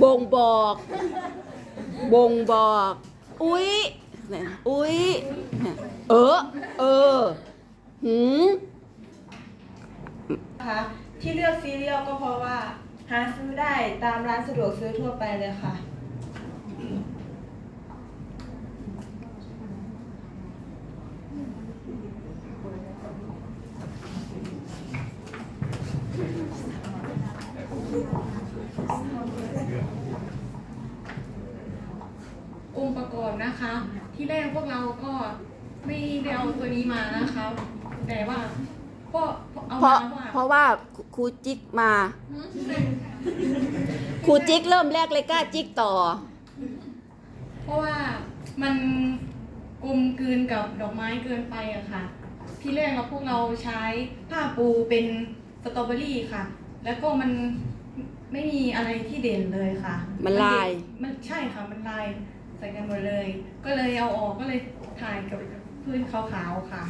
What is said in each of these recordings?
บ่งบอกบ่งบอกอุ๊ยอุ๊ยเออหืมนะคะที่เลือกซีเรียลก็เพราะว่าหาซื้อได้ตามร้านสะดวกซื้อทั่วไปเลยค่ะองค์ประกอบนะคะที่แรกพวกเราก็ไม่ได้เอาตัวนี้มานะคะแต่ว่าก็เอามาเพราะว่าครูจิ๊กมาครูจิ๊กเริ่มแรกเลยกล้าจิ๊กต่อเพราะว่ามันกลมกลืนกับดอกไม้เกินไปอะค่ะที่แรกพวกเราใช้ผ้าปูเป็นสตรอเบอรี่ค่ะแล้วก็มันไม่มีอะไรที่เด่นเลยค่ะมันลายมันใช่ค่ะมันลายใส่กันหมดเลยก็เลยเอาออกก็เลยถ่ายกับพื้นขาวๆค่ะ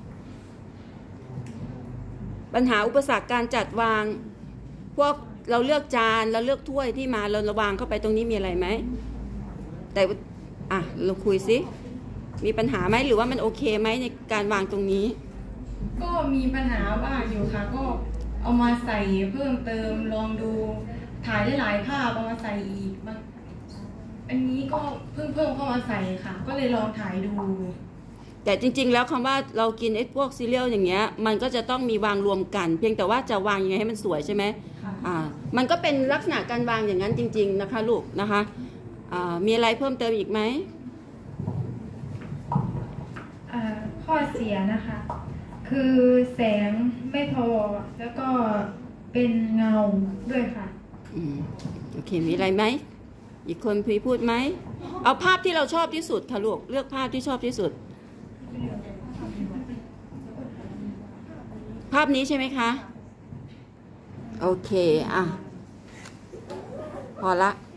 ปัญหาอุปสรรคการจัดวางพวกเราเลือกจานเราเลือกถ้วยที่มาเราระวางเข้าไปตรงนี้มีอะไรไหมแต่เราคุยซิมีปัญหาไหมหรือว่ามันโอเคไหมในการวางตรงนี้ก็มีปัญหาว่าอยู่ค่ะก็เอามาใส่เพิ่มเติมลองดูถ่ายหลายๆภาพเอามาใส่อีกบางอันนี้ก็เพิ่มเข้ามาใส่ค่ะก็เลยลองถ่ายดูแต่จริงๆแล้วคำว่าเรากินไอ้พวกซีเรียลอย่างเงี้ยมันก็จะต้องมีวางรวมกันเพียงแต่ว่าจะวางยังไงให้มันสวยใช่ไหมมันก็เป็นลักษณะการวางอย่างนั้นจริงๆนะคะลูกนะคะมีอะไรเพิ่มเติมอีกไหมข้อเสียนะคะคือแสงไม่พอแล้วก็เป็นเงาด้วยค่ะโอเคมีอะไรไหมอีกคนพูดไหมเอาภาพที่เราชอบที่สุดค่ะลูกเลือกภาพที่ชอบที่สุดภาพนี้ใช่ไหมคะโอเคพอละ